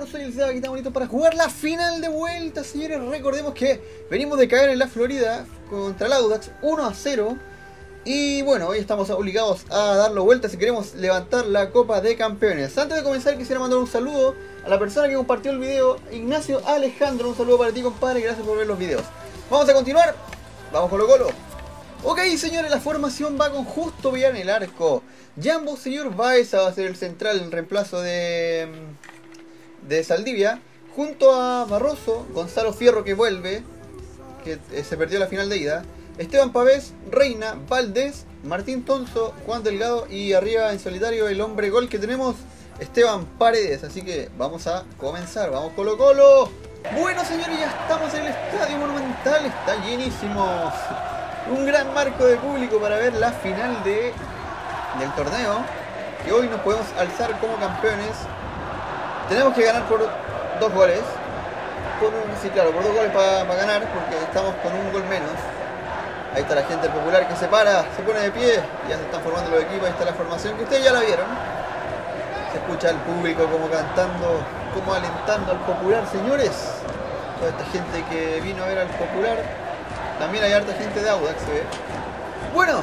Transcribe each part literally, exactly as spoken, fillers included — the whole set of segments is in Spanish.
Bueno, soy el Seba, aquí está bonito para jugar la final de vuelta, señores. Recordemos que venimos de caer en la Florida contra el Audax uno a cero. Y bueno, hoy estamos obligados a darlo vuelta si queremos levantar la Copa de Campeones. Antes de comenzar quisiera mandar un saludo a la persona que compartió el video, Ignacio Alejandro. Un saludo para ti, compadre, gracias por ver los videos. Vamos a continuar, vamos Colo Colo. Ok, señores, la formación va con Justo Villar en el arco. Jambo Señor Baeza va a ser el central en reemplazo de, de Saldivia. Junto a Barroso, Gonzalo Fierro que vuelve, que se perdió la final de ida. Esteban Pavés, Reina, Valdés, Martín Tonzo, Juan Delgado y arriba en solitario el hombre gol que tenemos, Esteban Paredes. Así que vamos a comenzar, vamos Colo Colo. Bueno, señores, ya estamos en el Estadio Monumental, está llenísimo. Un gran marco de público para ver la final de, del torneo. Y hoy nos podemos alzar como campeones. Tenemos que ganar por dos goles. Por un, sí, claro, por dos goles para pa ganar, porque estamos con un gol menos. Ahí está la gente del Popular que se para, se pone de pie. Ya se están formando los equipos, ahí está la formación que ustedes ya la vieron. Se escucha el público como cantando, como alentando al Popular, señores. Toda esta gente que vino a ver al Popular. También hay harta gente de Audax, se ve. Bueno,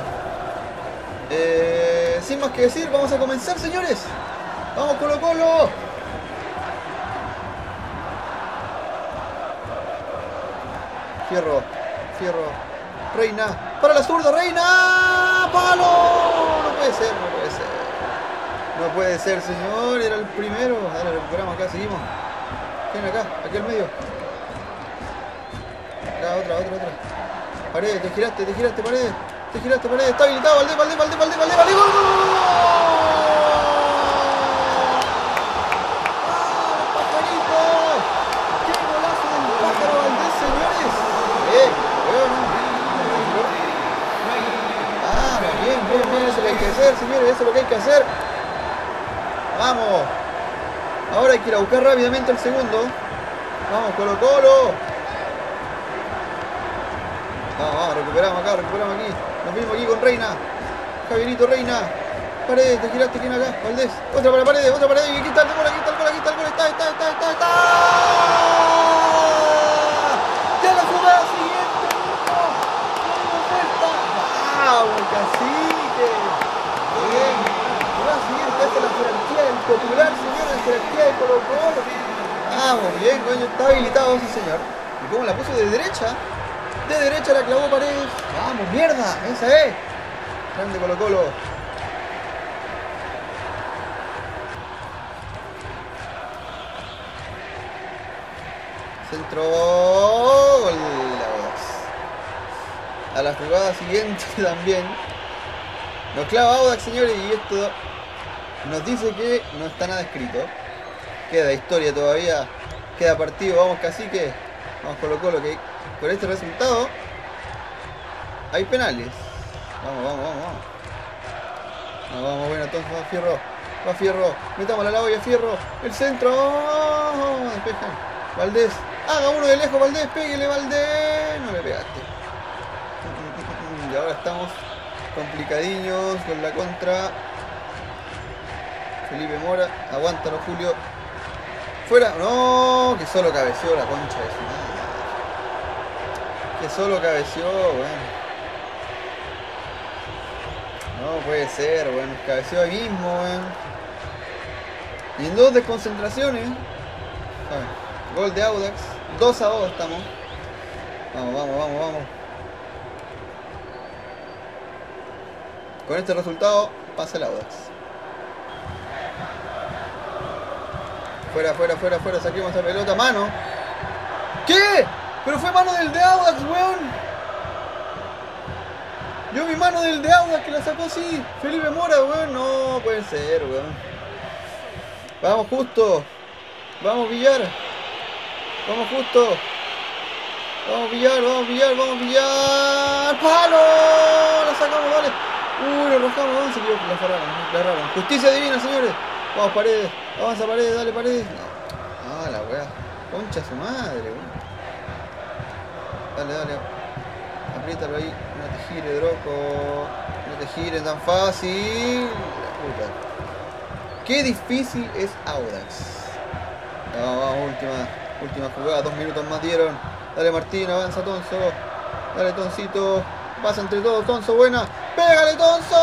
eh, sin más que decir, vamos a comenzar, señores. Vamos Colo Colo. Fierro, Fierro, Reina, para la zurda, Reina, palo. No puede ser, no puede ser. No puede ser, señor, era el primero. Ahora recuperamos acá, seguimos. ¿Quién acá? Aquí al medio. Acá, otra, otra, otra. Paredes, te giraste, te giraste, Paredes. Te giraste, Paredes. Está habilitado, Valdés, Valdés, Valdés, Valdés, Valdés, Valdés. ¡Gol! ¡Pajarito! ¡Qué golazo del pájaro Valdés, señores! Bien, ah, bien, bien, bien, eso es lo que hay que hacer, señores, eso es lo que hay que hacer. Vamos. Ahora hay que ir a buscar rápidamente el segundo. Vamos, Colo Colo. Vamos, vamos, recuperamos acá, recuperamos aquí. Nos vimos aquí con Reina. Javierito Reina. Paredes, te giraste, ¿quién acá? Valdés. Otra para Paredes, otra Paredes. Y aquí está el gol, aquí está el gol, aquí está el gol. Está, está, está, está, está. Ya la jugada siguiente. ¡Vamos, cacique! Bien. La siguiente, esta es la jerarquía del Popular, señor. La jerarquía de Colo Colo. Vamos, bien, coño, está habilitado ese señor. ¿Y cómo la puso de derecha? De derecha la clavó Paredes. Vamos, mierda, esa es. Grande Colo Colo. Centro. Gol. A la jugada siguiente también. Nos clava Audax, señores, y esto nos dice que no está nada escrito. Queda historia todavía. Queda partido, vamos cacique. Vamos Colo Colo, que con este resultado hay penales. Vamos, vamos, vamos, vamos. Vamos, vamos, bueno, entonces va Fierro. Va Fierro. Metamos la olla, Fierro. El centro. Oh, despejan. Valdés. Haga uno de lejos, Valdés. Péguele, Valdés. No le pegaste. Y ahora estamos complicadiños con la contra. Felipe Mora. Aguántalo, Julio. Fuera. No, que solo cabeció la concha de su madre. Que solo cabeció, bueno. No puede ser, bueno. Cabeció ahí mismo, bueno. Y en dos desconcentraciones. Ah, gol de Audax. dos a dos estamos. Vamos, vamos, vamos, vamos. Con este resultado pasa el Audax. Fuera, fuera, fuera, fuera. Saquemos esa pelota. Mano. ¿Qué? Pero fue mano del de Audax, weón. Yo mi mano del de Audax que la sacó así. Felipe Mora, weón. No puede ser, weón. Vamos Justo. Vamos Villar. Vamos Justo. Vamos Villar, vamos Villar, vamos Villar. ¡Palo! La sacamos, vale. Uy, lo arrojamos, vamos. Se equivocó, la cerraron, la cerraron. Justicia divina, señores. Vamos Paredes. Avanza Paredes, dale Paredes. No. Ah, la weá. Concha su madre, weón. Dale, dale. Apriétalo ahí. No te gires, Droco. No te gires tan fácil. Puta. Qué difícil es Audax. Vamos, vamos, última, última jugada, dos minutos más dieron. Dale Martín, avanza Tonso. Dale Toncito. Pasa entre todos, Tonso, buena. ¡Pégale, Tonso!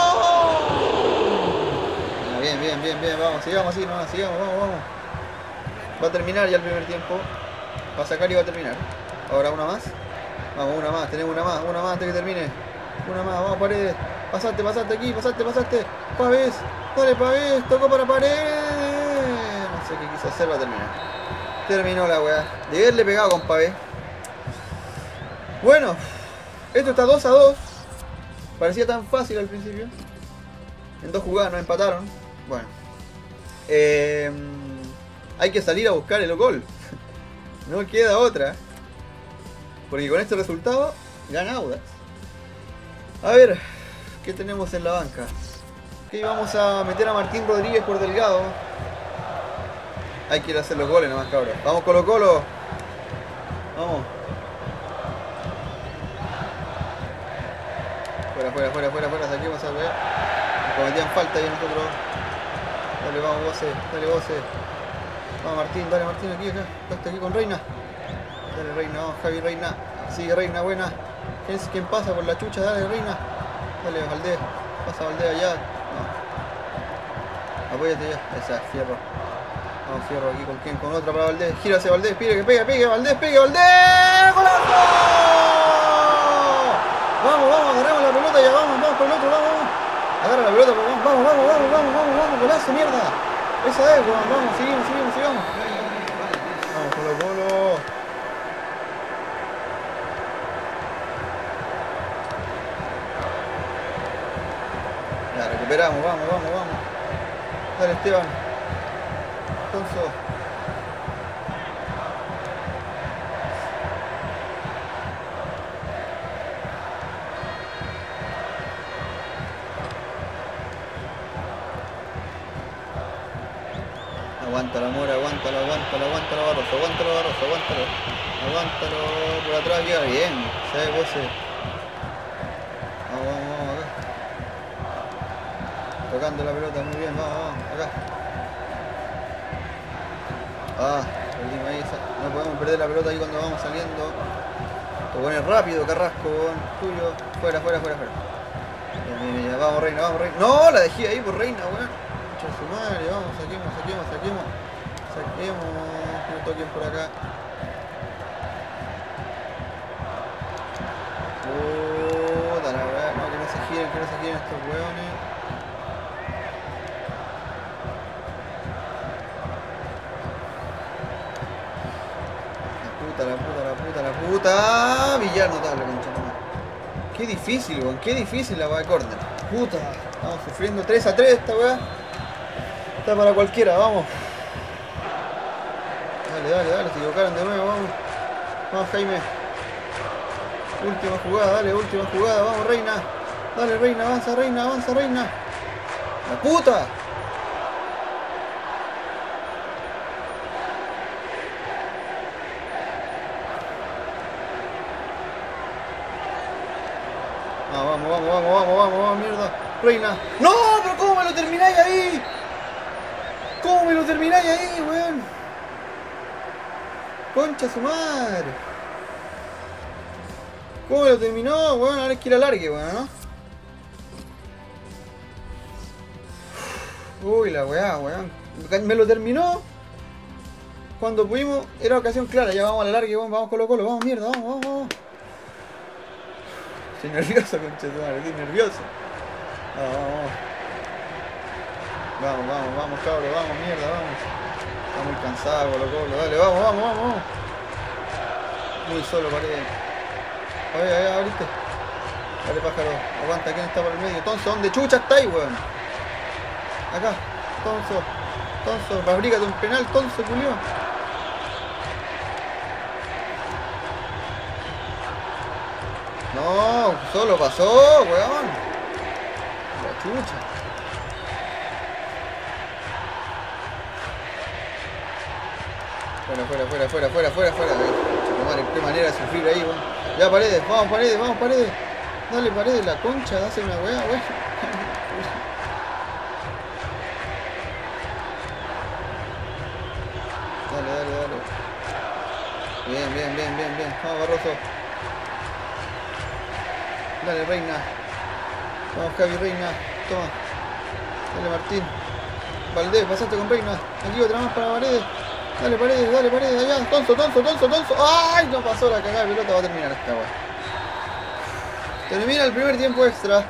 Ah, bien, bien, bien, bien, vamos, sigamos así nomás, sigamos, vamos, vamos. Va a terminar ya el primer tiempo. Va a sacar y va a terminar. Ahora una más. Vamos, una más, tenemos una más, una más antes que termine. Una más, vamos Paredes. Pasaste, pasaste aquí, pasaste, pasaste. Pavés, dale Pavés, tocó para Paredes. No sé qué quiso hacer, va a terminar. Terminó la weá. De haberle pegado con Pavés. Bueno, esto está dos a dos. Parecía tan fácil al principio. En dos jugadas nos empataron. Bueno. Eh, hay que salir a buscar el gol. No queda otra. Porque con este resultado gana Audax. A ver, ¿qué tenemos en la banca? Ok, vamos a meter a Martín Rodríguez por Delgado. Hay que ir a hacer los goles nomás, cabrón. Vamos Colo Colo. Vamos. Fuera, fuera, fuera, fuera, fuera. Saquemos a ver. Cometían falta ahí nosotros. Dale, vamos, Voce. Dale, Voce. Vamos Martín, dale Martín aquí, acá. Acá aquí con Reina. Dale Reina, vamos Javi Reina. Sigue Reina, buena. ¿Quién, es, ¿Quién pasa por la chucha? Dale Reina. Dale Valdés. Pasa Valdés allá. No. Apóyate ya. Esa, Fierro. Vamos Fierro aquí con quién, con otra para Valdés. Gira hacia Valdés, pide que pegue, pegue, Valdés, pegue, Valdés. ¡Golazo! Vamos, vamos, agarramos la pelota ya, vamos, vamos por el otro, vamos, vamos. Agarra la pelota, vamos, vamos, vamos, vamos, vamos, vamos, vamos, golazo, mierda. Esa es, vamos, vamos, seguimos, seguimos, sigamos. Vamos, Colo Colo. Ya, recuperamos, vamos, vamos, vamos. Dale Esteban. Tonso. Aguántalo, amor, aguántalo, aguántalo, aguántalo, Barroso, aguántalo, Barroso, aguántalo. Aguántalo, por atrás queda bien. ¿Sabes vos? Vamos, vamos, vamos, acá. Tocando la pelota, muy bien, vamos, vamos, acá. Ah, perdimos ahí, no podemos perder la pelota ahí cuando vamos saliendo. Lo pone rápido, Carrasco, tuyo. Fuera, fuera, fuera, fuera. Bien, bien, bien, vamos, Reina, vamos, Reina. No, la dejé ahí por Reina, weón. Su madre, vamos, saquemos, saquemos, saquemos. Saquemos, que no toquen por acá. Puta la verdad, no, que no se giren, que no se giren estos hueones. La puta, la puta, la puta, la puta. Villar notable, concha. Qué difícil, weón, qué difícil la weá de córner. Puta, estamos sufriendo tres a tres esta weá. Está para cualquiera, vamos. Dale, dale, dale, se equivocaron de nuevo, vamos. Vamos, Jaime. Última jugada, dale, última jugada, vamos, Reina. Dale, Reina, avanza, Reina, avanza, Reina. ¡La puta! No, vamos, vamos, vamos, vamos, vamos, vamos, mierda. Reina. ¡No! ¿Pero cómo me lo termináis ahí? ¿Cómo me lo termináis ahí, weón? Concha su madre. ¿Cómo me lo terminó, weón? Ahora es que ir a largue, weón, ¿no? Uy, la weá, weón. Me lo terminó cuando pudimos. Era ocasión clara. Ya vamos a la largue, weón. Vamos Colo Colo. Vamos, mierda. Vamos, vamos, vamos. Estoy nervioso, concha su madre. Estoy nervioso. Vamos, vamos. Vamos, vamos, vamos, cabrón, vamos, mierda, vamos. Está muy cansado, Colo Colo, dale, vamos, vamos, vamos, vamos. Muy solo, Paredes. A ver, a ver, abriste. Dale, pájaro, aguanta, ¿quién está por el medio? Tonso, ¿dónde chucha está ahí, weón? Acá, Tonso, Tonso, fabrícate un penal, Tonso, culió. No, solo pasó, weón. La chucha. Fuera, fuera, fuera, fuera, fuera, fuera, fuera. Madre, qué manera de sufrir ahí, weón. Ya, Paredes, vamos, Paredes, vamos, Paredes. Dale, Paredes, la concha, hace una weá, weón. Bien, bien, bien, bien, bien. Vamos, Barroso. Dale, Reina. Vamos, Javi, Reina. Toma. Dale, Martín. Valdés, pasaste con Reina. Aquí otra más para Paredes. Dale, Paredes, dale, Paredes. Allá. Tonso, Tonso, Tonso, Tonso. ¡Ay! No pasó la cagada de pelota. Va a terminar esta weá. Termina el primer tiempo extra.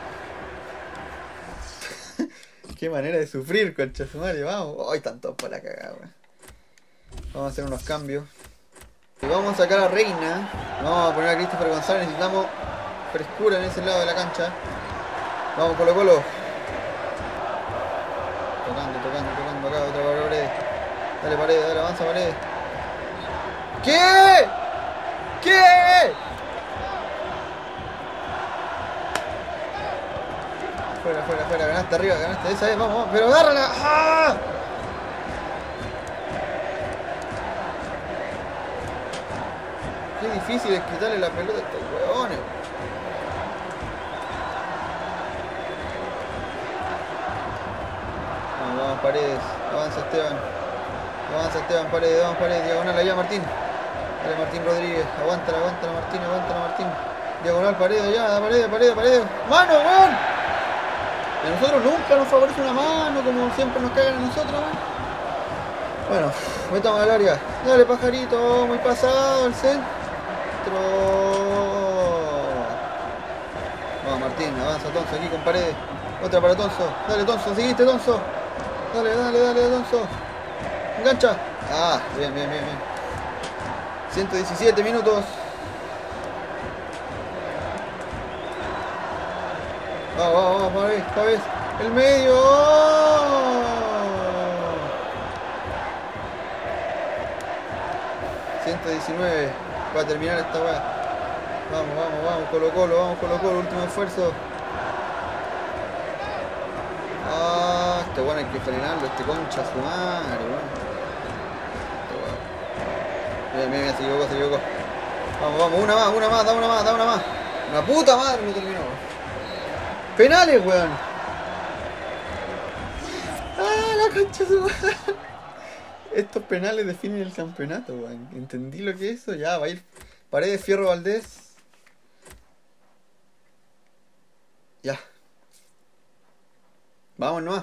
Qué manera de sufrir, concha su madre. Vamos. ¡Ay! Están todos para la cagada, weá. Vamos a hacer unos cambios. Y vamos a sacar a Reina. Vamos a poner a Christopher González. Necesitamos frescura en ese lado de la cancha. Vamos, Colo Colo. Tocando, tocando, tocando acá. Otra para Paredes. Dale, Paredes, dale, avanza, Paredes. ¿Qué? ¿Qué? Fuera, fuera, fuera. Ganaste arriba, ganaste. Esa es, vamos, vamos. Pero agárrala. ¡Ah! Qué difícil es quitarle la pelota a estos huevones. Vamos, vamos, Paredes. Avanza Esteban. Avanza Esteban, Paredes, vamos, Paredes. Diagonal allá, Martín. Dale, Martín Rodríguez. Aguántala, aguántala, Martín, aguántala, Martín. Diagonal, Paredes allá, Paredes, Paredes, Paredes. ¡Mano, weón! Y a nosotros nunca nos favorece una mano, como siempre nos cagan a nosotros, weón. Bueno, metamos al área. Dale, Pajarito, muy pasado el centro. Vamos, Martín, avanza Tonso aquí con Paredes. Otra para Tonso. Dale, Tonso, seguiste, Tonso. Dale, dale, dale, Tonso. Engancha. Ah, bien, bien, bien, bien. ciento diecisiete minutos. Vamos, vamos, vamos, Pavés, Pavés. El medio. ciento diecinueve. Va a terminar esta weá. Vamos, vamos, vamos, Colo Colo, vamos, Colo Colo, último esfuerzo. Ah, este weón hay que frenarlo, este concha su madre, weón. Bien, bien, bien, se equivocó, se equivocó. Vamos, vamos, una más, una más, da una más, da una más. Una puta madre, no terminó. Penales, weón. Ah, la concha su madre. Estos penales definen el campeonato, weón. Entendí lo que es eso, ya, va a ir Paredes, Fierro, Valdés. Ya. Vamos nomás.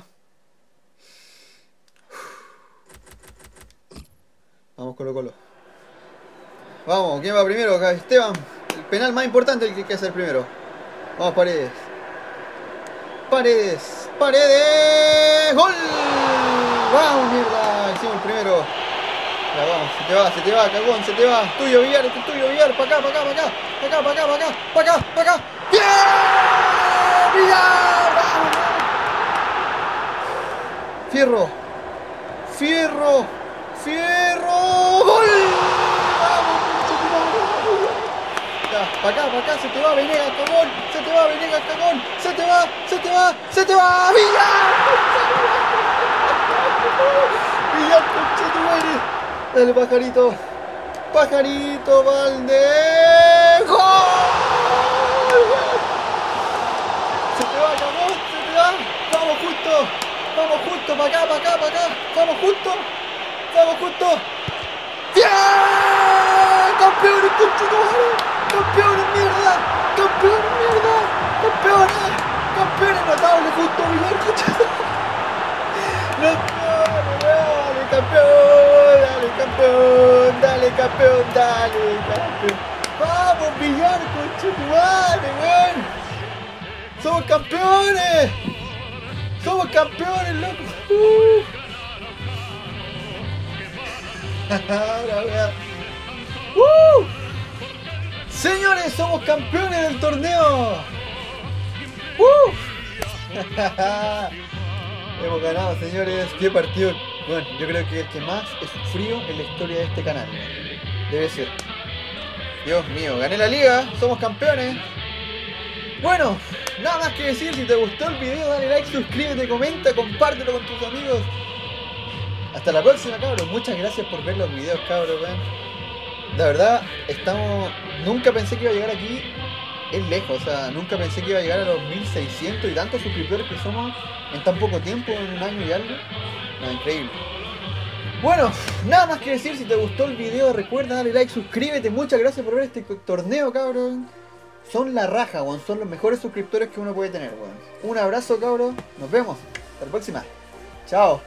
Vamos, Colo Colo. Vamos, ¿quién va primero acá? Esteban. El penal más importante el que hay que hacer primero. Vamos, Paredes. Paredes. Paredes. ¡Gol! ¡Vamos, mierda! Hicimos el primero. Ya, vamos, se te va, se te va, cagón, se te va. Tuyo, Villar, este es tuyo, Villar. Pa' acá, pa' acá, pa' acá. Pa' acá, pa' acá, pa' acá. Pa' acá, pa' acá. ¡Bien! ¡Villar! ¡Vamos! Fierro. Fierro. Fierro. ¡Gol! ¡Vamos! Ya, pa' acá, pa' acá, se te va, Venegas, cagón. Se te va, Venegas, cagón. Se te va, se te va, se te va. ¡Villar! ¡Villar, concha tu madre! Dale, Pajarito. Pajarito, Valdés. ¡Gol! Se te va, cagón, se te va. Vamos justo. Vamos justo, pa' acá, pa' acá, pa' acá. Vamos justo. Vamos justo. ¡Bien! ¡Campeones, conchetumare! ¡Campeones, mierda! ¡Campeones, mierda! ¡Campeones! ¡Campeones notables! ¡Justo, Villar, conchetumare! ¡Notables, dale, campeón! ¡Dale, campeón! ¡Dale, campeón! ¡Dale, campeón! ¡Vamos, Villar, conchetumare, weón! ¡Somos campeones! ¡Somos campeones, loco! Uh. Ahora, vean. ¡Uh! Señores, somos campeones del torneo. ¡Uh! Hemos ganado, señores. Qué partido. Bueno, yo creo que el que más he sufrido en la historia de este canal. Debe ser. Dios mío, gané la liga. Somos campeones. Bueno, nada más que decir. Si te gustó el video, dale like, suscríbete, comenta, compártelo con tus amigos. Hasta la próxima, cabros. Muchas gracias por ver los videos, cabros, weón. La verdad, estamos... Nunca pensé que iba a llegar aquí. Es lejos, o sea, nunca pensé que iba a llegar a los mil seiscientos y tantos suscriptores que somos en tan poco tiempo, en un año y algo. No, increíble. Bueno, nada más que decir. Si te gustó el video, recuerda darle like, suscríbete. Muchas gracias por ver este torneo, cabrón. Son la raja, weón. Son los mejores suscriptores que uno puede tener, weón. Un abrazo, cabrón. Nos vemos. Hasta la próxima. Chao.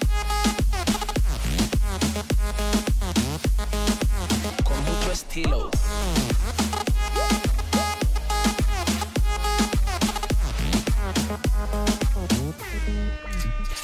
Con mucho estilo.